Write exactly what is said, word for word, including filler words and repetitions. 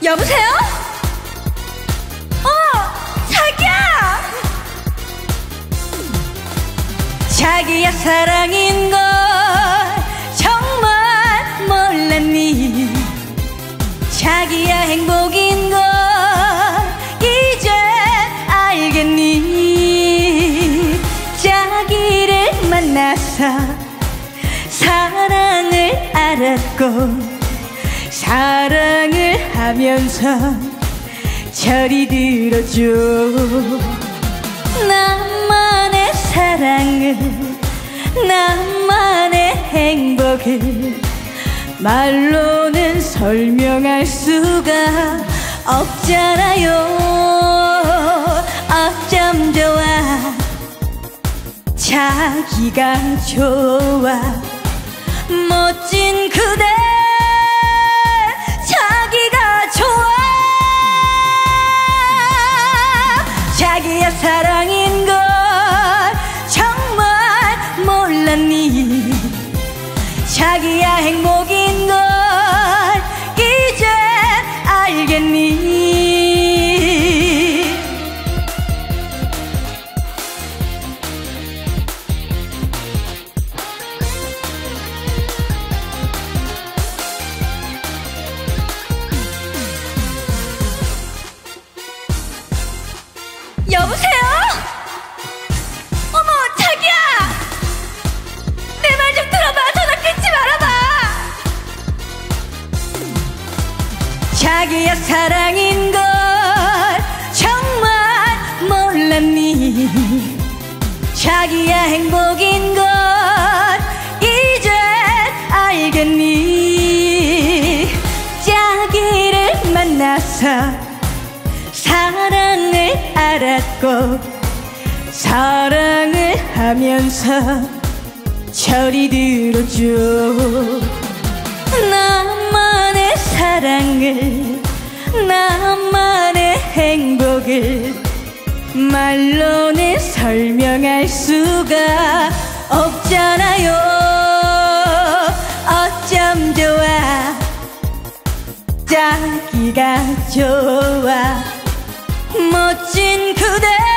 여보세요? 어, 자기야! 자기야 사랑인 걸 정말 몰랐니? 자기야 행복인 걸 이제 알겠니? 자기를 만나서 사랑을 알았고 사랑을 하면서 저리 들어줘. 나만의 사랑을 나만의 행복을 말로는 설명할 수가 없잖아요. 어쩜 좋아 자기가 좋아 멋진 그대 자기가 좋아. 자기야 사랑인 걸 정말 몰랐니? 자기야 행복인 걸 이제 알겠니? 여보세요? 어머 자기야! 내 말 좀 들어봐. 전화 끊지 말아봐. 자기야 사랑인 걸 정말 몰랐니? 자기야 행복인 걸 이제 알겠니? 자기를 만나서 사랑을 알았고 사랑을 하면서 저리 들어줘. 나만의 사랑을 나만의 행복을 말로는 설명할 수가 없잖아요. 어쩜 좋아 자기가 좋아 멋진 그대